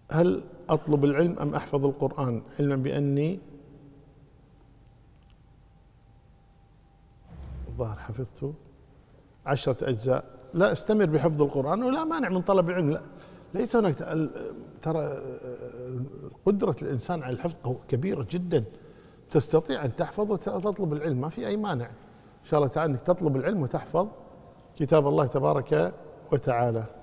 هل أطلب العلم أم أحفظ القرآن، علما بأني الظاهر حفظته 10 أجزاء؟ لا، استمر بحفظ القرآن ولا مانع من طلب العلم. لا، ليس هناك ترى قدرة الإنسان على الحفظ كبيرة جدا، تستطيع أن تحفظ وتطلب العلم، ما في أي مانع إن شاء الله تعالى أنك تطلب العلم وتحفظ كتاب الله تبارك وتعالى.